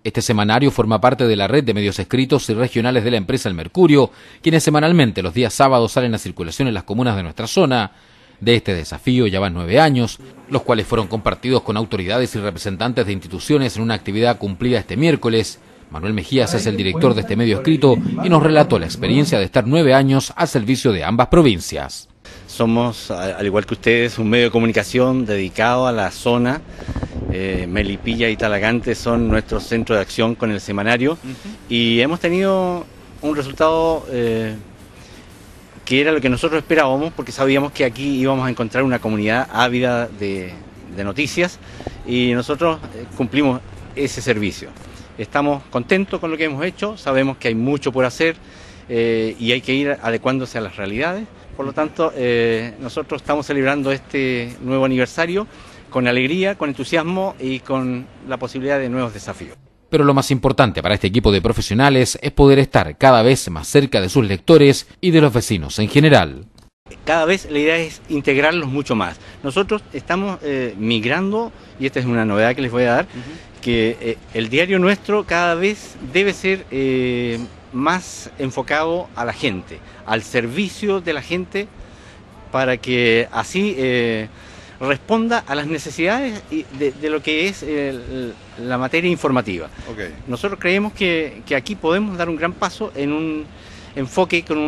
Este semanario forma parte de la red de medios escritos y regionales de la empresa El Mercurio, quienes semanalmente los días sábados salen a circulación en las comunas de nuestra zona. De este desafío ya van 9 años, los cuales fueron compartidos con autoridades y representantes de instituciones en una actividad cumplida este miércoles. Manuel Mejías es el director de este medio escrito y nos relató la experiencia de estar 9 años al servicio de ambas provincias. Somos, al igual que ustedes, un medio de comunicación dedicado a la zona. Melipilla y Talagante son nuestros centros de acción con el semanario y hemos tenido un resultado que era lo que nosotros esperábamos, porque sabíamos que aquí íbamos a encontrar una comunidad ávida de noticias y nosotros cumplimos ese servicio. Estamos contentos con lo que hemos hecho, sabemos que hay mucho por hacer y hay que ir adecuándose a las realidades. Por lo tanto, nosotros estamos celebrando este nuevo aniversario con alegría, con entusiasmo y con la posibilidad de nuevos desafíos. Pero lo más importante para este equipo de profesionales es poder estar cada vez más cerca de sus lectores y de los vecinos en general. Cada vez la idea es integrarlos mucho más. Nosotros estamos migrando, y esta es una novedad que les voy a dar, que el diario nuestro cada vez debe ser más enfocado a la gente, al servicio de la gente, para que así responda a las necesidades de lo que es la materia informativa. Okay. Nosotros creemos que aquí podemos dar un gran paso en un enfoque con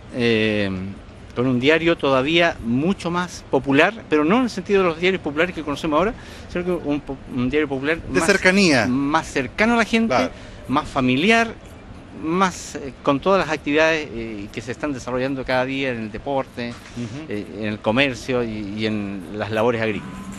un diario todavía mucho más popular, pero no en el sentido de los diarios populares que conocemos ahora, sino que un diario popular de cercanía, más cercano a la gente, claro, más familiar, más con todas las actividades que se están desarrollando cada día en el deporte, en el comercio y en las labores agrícolas.